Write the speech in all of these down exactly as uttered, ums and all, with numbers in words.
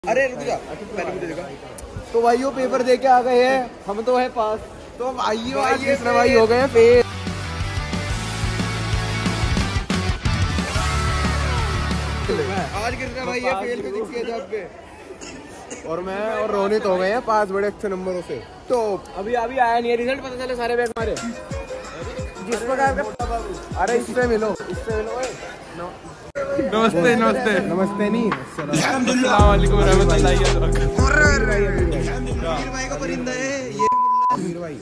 अरे रुक जा, मैंने भी देखा। तो भाई वो पेपर दे के आ गए हैं, हम तो है पास। तो भाई आज तीसरा भाई हो गए फेल। आज किसका भाई है फेल फिजिक्स के एग्जाम पे, और मैं और रोनित हो गए हैं पास बड़े अच्छे नंबरों से। तो अभी अभी आया नहीं है रिजल्ट, पता चले सारे बैग मारे जिस प्रकार का। अरे इससे मिलो, इससे मिलो। नमस्ते नमस्ते नमस्ते नहीं, अस्सलाम वालेकुम रहमतुल्लाहि व बरकातहू। भाई का परिंदा है ये मीर भाई।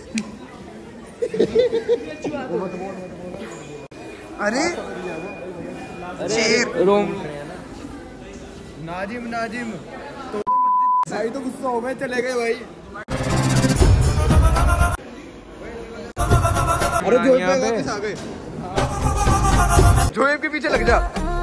अरे शेर रोम नाजिम नाजिम तो भाई तो गुस्सा हो गए, चले गए भाई। अरे जोएब पे वापस आ गए। जोएब के पीछे लग जा।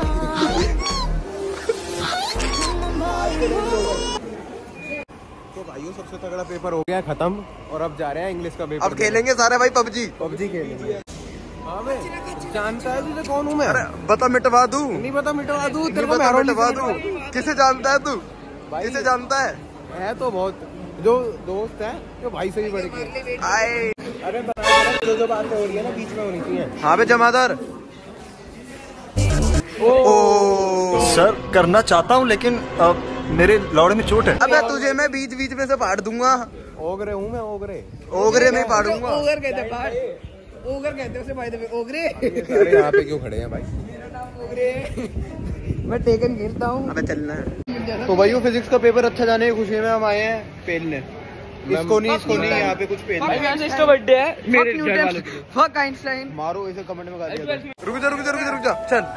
तो भाइयों सबसे तगड़ा पेपर हो गया खत्म, और अब जा रहे हैं इंग्लिश का पेपर। अब खेलेंगे सारे भाई पबजी पबजी खेलेंगे। जानता है तुझे कौन हूँ मैं? अरे बता मिटवा दूं। नहीं बता मिटवा दूं, तेरे को मैं मिटवा दूं। किसे जानता है तू? किसे जानता है? है तो बहुत जो दोस्त है जो भाई से भी बढ़ के। अरे जो जो बातें हो रही है ना बीच में होनी चाहिए। हाँ बे जमादार। ओ सर करना चाहता हूँ लेकिन अब मेरे लौड़े में चोट है। अबे तुझे मैं बीच बीच में से पाड़ दूंगा। ओगरे हूँ मैं, ओगरे ओगरे में पाड़ूंगा। ओगर कहते हैं, ओगर कहते हैं उसे भाई दे ओगरे। अरे यहाँ पे क्यों खड़े हैं भाई? मेरा नाम ओगरे। मैं टेकन खेलता हूँ। अबे चलना है। तो भाई वो फिजिक्स का पेपर अच्छा जाने की खुशी में हम आए हैं पेलने। इसको नहीं इसको नहीं यहाँ पे कुछ पेलना है। इसका बर्थडे है मेरे घर वालों के। फक आइंस्टाइन मारो इसे कमेंट में गाली। रुक जा रुक जा रुक जा रुक जा चल।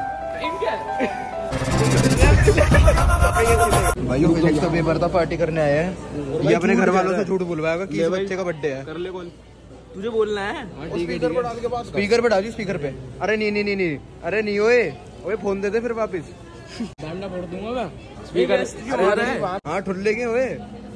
भाई वो फिजिक्स का पेपर था, पार्टी करने आए हैं। ये अपने घर वालों से झूठ बुलवाएगा कि इस बच्चे का बर्थडे है। कर ले कॉल, तुझे बोलना है। स्पीकर पे डाल के बात, स्पीकर पे डाली स्पीकर पे। अरे नहीं नहीं नहीं नहीं अरे नहीं ओए ओए फोन दे दे फिर वापस। डांडा फोड़ दूंगा मैं स्पीकर। हाँ ठुल्ले के ओए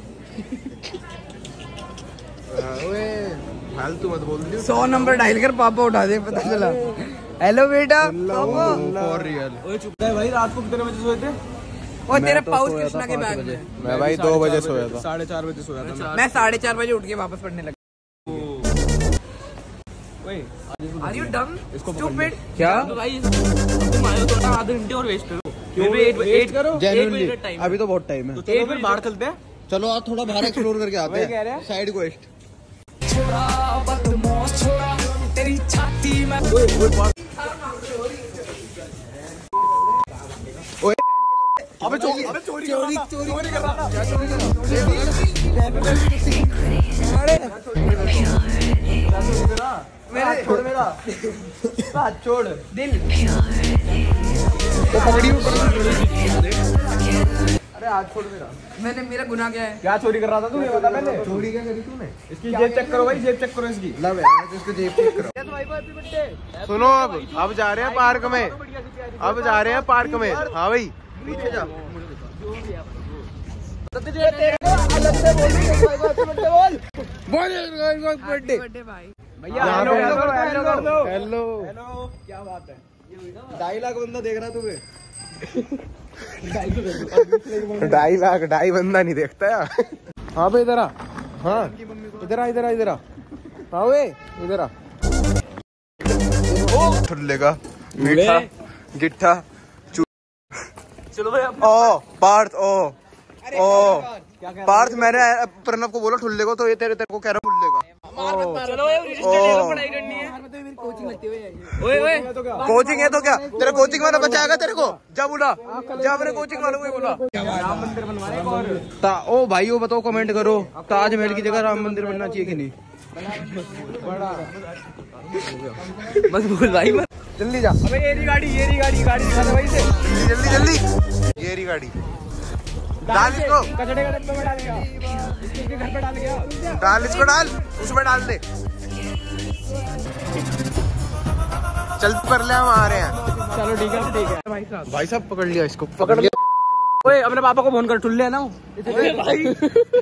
ओए फालतू मत बोल दियो। सौ नंबर डायल कर पापा उठा दे, पता चला। हेलो बेटा फॉर रियल। ओए चुप रह भाई, रात को कितने बजे सोए थे? और तेरे पाउच कृष्णा के बैग में। मैं भाई दो बजे सोया था। साढ़े चार बजे सोया था मैं। साढ़े चार बजे उठ के वापस पढ़ने लगा। Are you dumb? Stupid? क्या? तो भाई तुम आए हो तो आधे घंटे और वेस्ट करो। क्यों वेट करो? जेन्युइनली अभी तो बहुत टाइम है। तो एक मिनट बाहर चलते हैं। चलो आज थोड़ा बाहर एक्सप्लोर करके आते हैं। Side quest. तेरी छाती में अबे चोरी अबे चोरी चोरी चोरी कर रहा था। क्या चोरी कर रहा? मेरा छोड़, मेरा हाथ छोड़ दिल। तो पकड़ी अरे हाथ छोड़ मेरा। मैंने मेरा गुनाह क्या है? क्या चोरी कर रहा था तू? ये बता पहले। चोरी क्या करी तूने? इसकी जेब चेक करो भाई, जेब चेक करो इसकी। लब है तो इसको जेब चेक करो। सुनो अब अब जा रहे हैं पार्क में। अब जा रहे हैं पार्क में। हाँ भाई पीछे जा। बर्थडे भाई भैया हेलो हेलो क्या बात है? ढाई लाख बंदा देख रहा तुम्हें। ढाई लाख ढाई बंदा नहीं देखता यार। हाँ भाई इधर आ। हाँ इधर आ इधर आ इधर आ। हाँ वे इधर आ। ठुल्ले का मीठा गिट्ठा। चलो भाई ओ पार्थ ओ ओ पार्थ मैंने प्रणव को बोला ठुल्ले को, तो ये तेरे तेरे को कह रहा मुल्ले का। चलो पढ़ाई करनी है। कोचिंग लगती है। ओए ओए कोचिंग है तो क्या तेरा कोचिंग वाला बचाएगा तेरे को? जा बोला जा अपने कोचिंग वालों को बोला। राम मंदिर बनवाने ता ओ भाई वो बताओ कमेंट करो, ताजमहल की जगह राम मंदिर बनना चाहिए कि नहीं? बस बोल भाई मत। जल्दी जा। अबे ये रही गाड़ी, ये रही गाड़ी, गाड़ी दिखा दे भाई से। जल्दी जल्दी ये रही गाड़ी। डाल इसको कचड़े का डब्बे में डालेगा, इसके घर पे डाल गया। डाल इसको डाल उसमें डाल दे। चल कर ले हम आ रहे हैं। चलो ठीक है ठीक है भाई साहब। भाई साहब पकड़ लिया इसको, पकड़ लिया। ओए अपने पापा को फोन कर, ठुल्ले है ना भाई।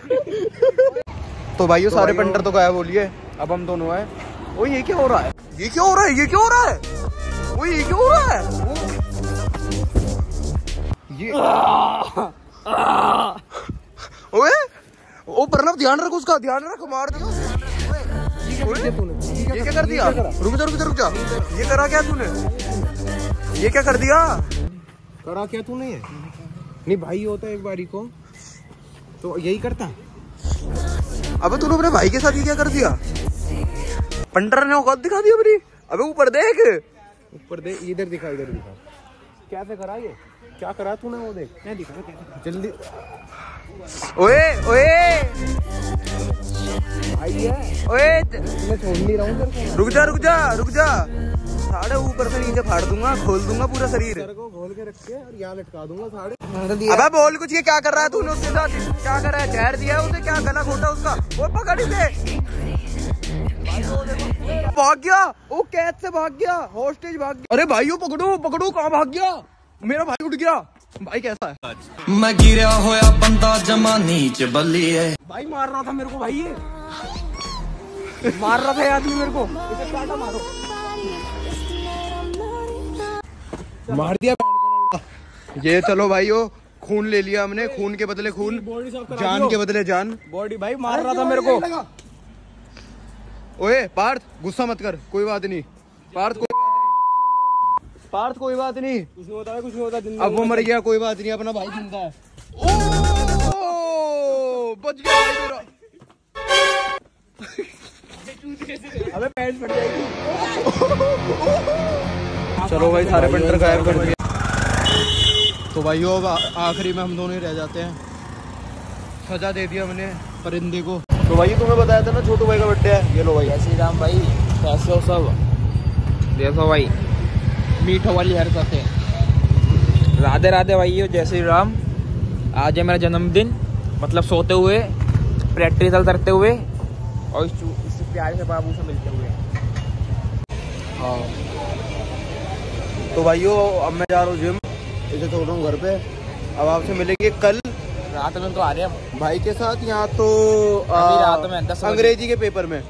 तो भाई सारे पेंटर तो गायब हो लिए, अब हम दोनों आए। ओ ये क्या हो रहा है? ये क्या हो रहा है? ये क्या हो रहा है? वो ये क्या हो रहा है? ये ध्यान रख उसका, ध्यान रख, मार दिया। ये क्या कर दिया? रुक जा रुक जा रुक जा, ये करा क्या तूने? ये क्या कर दिया? करा क्या तूने? नहीं भाई होता एक बारी को तो यही करता। अबे तूने अपने भाई के साथ ये क्या कर दिया? पंटर ने औकात दिखा दी अपनी। अबे ऊपर देख, ऊपर देख, इधर दिखा, इधर दिखा। क्या से करा ये? क्या करा तूने? वो देख, क्या दिखा? जल्दी। ओए ओए ओए, मैं छोड़ नहीं रहा हूँ। रुक जा रुक जा रुक जा, साढ़े ऊपर से नीचे फाड़ दूंगा, खोल दूंगा पूरा शरीर को, खोल के रख के और यहाँ लटका दूंगा साढ़े। अबे बोल कुछ, ये क्या कर रहा है तूने उसके साथ? क्या कर रहा है? जहर दिया है उसे? क्या गला घोटा उसका? वो पकड़ इसे। भाग गया वो, कैद से भाग गया, हॉस्टेज भाग गया। अरे भाइयों पकड़ो पकड़ो, कहाँ भाग गया? मेरा भाई उठ गया। भाई कैसा है? मैं गिरा होया बंदा जमा नीच बल्ली है। भाई मार रहा था मेरे को, भाई ये मार रहा था आदमी मेरे को। इसे काटा, मारो। मार दिया। ये चलो भाइयों, खून ले लिया हमने, खून के बदले खून, जान के बदले जान। बॉडी भाई मार रहा था मेरे को। ओए पार्थ, गुस्सा मत कर, कोई बात नहीं। पार्थ कोई बात नहीं, पार्थ कोई बात नहीं, कुछ नहीं होता है, कुछ नहीं होता। अब वो मर गया, कोई बात नहीं, अपना भाई जिंदा है। ओ बच गया भाई मेरा। अबे पैंट फट जाएगी। चलो भाई, सारे पेंटर गायब कर दिए। तो भाइयों अब आखिरी में हम दोनों ही रह जाते हैं। सजा दे दिया मैंने परिंदे को। तो भाई तुम्हें बताया था ना छोटू भाई का बर्थडे है। ये लो भाई। जय श्री राम भाई, कैसे हो सब? देखो भाई, मीठो वाली हरकत है। राधे राधे भाई, जय श्री राम। आज है मेरा जन्मदिन, मतलब सोते हुए, प्रैक्टिकल करते हुए और इस, इस प्यारे से बाबू से मिलते हुए। हाँ तो भाइयों अब मैं जा रहा हूँ जिम, इसे छोड़ रहा हूँ घर पे। अब आपसे मिलेंगे कल रात में। तो आ रहे हम भाई के साथ यहाँ तो आ, रात में दस अंग्रेजी के पेपर में।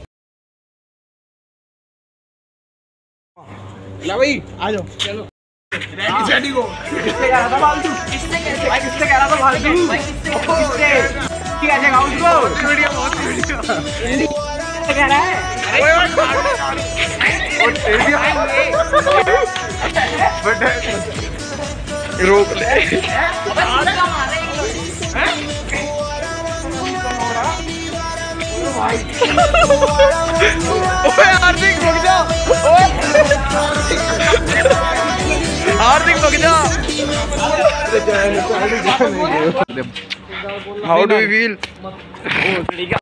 ला भाई आ जाओ, चलो। रेडी को किससे कह रहा था फालतू? किससे कैसे भाई? किससे कह रहा था फालतू? भाई किससे किससे क्या जगह उसको? वीडियो बहुत वीडियो किससे कह रहा है? ओए ओए बट रोक ले। ओए हार्दिक रुक जा, ओए हार्दिक रुक जा। How do you feel?